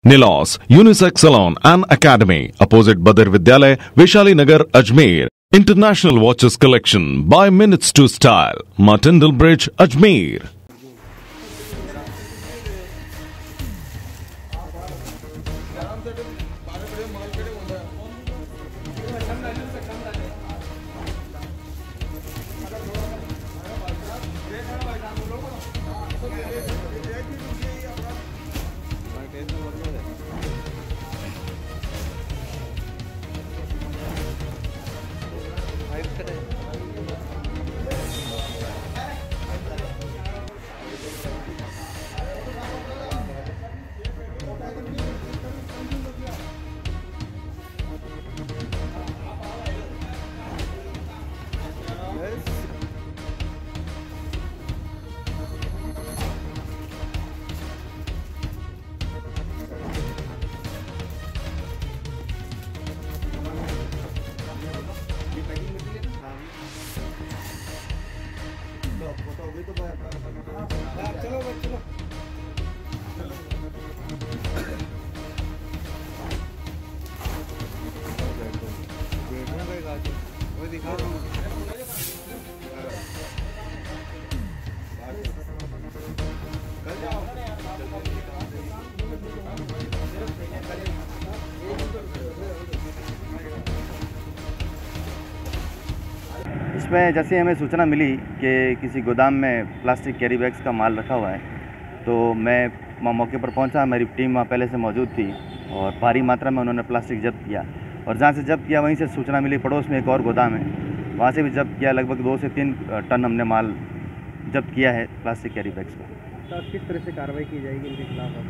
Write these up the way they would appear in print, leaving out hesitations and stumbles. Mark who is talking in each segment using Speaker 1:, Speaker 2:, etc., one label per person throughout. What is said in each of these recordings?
Speaker 1: Nilos Unisex Salon and Academy, opposite Badr Vidyalay, Vaishali Nagar, Ajmer. International Watches Collection by Minutes to Style, Martindale Bridge, Ajmer.
Speaker 2: इसमें जैसे हमें सूचना मिली कि किसी गोदाम में प्लास्टिक कैरी बैग्स का माल रखा हुआ है, तो मैं मौके पर पहुंचा। मेरी टीम वहाँ पहले से मौजूद थी और भारी मात्रा में उन्होंने प्लास्टिक जब्त किया। और जहाँ से जब्त किया वहीं से सूचना मिली पड़ोस में एक और गोदाम है, वहाँ से भी जब्त किया। लगभग 2 से 3 टन हमने माल जब्त किया है प्लास्टिक कैरी बैग्स का।
Speaker 3: तो किस तरह से कार्रवाई की जाएगी इनके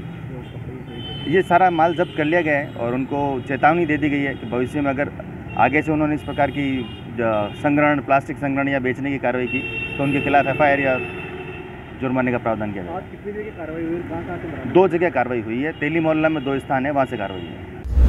Speaker 3: खिलाफ?
Speaker 2: ये सारा माल जब्त कर लिया गया है और उनको चेतावनी दे दी गई है कि भविष्य में अगर आगे से उन्होंने इस प्रकार की संग्रहण, प्लास्टिक संग्रहण या बेचने की कार्रवाई की तो उनके खिलाफ FIR या जुर्माने का प्रावधान किया जाएगा।
Speaker 3: कितनी जगह कार्रवाई हुई, कहाँ से?
Speaker 2: 2 जगह कार्रवाई हुई है। तेली मोहल्ला में 2 स्थान है, वहाँ से कार्रवाई हुई है।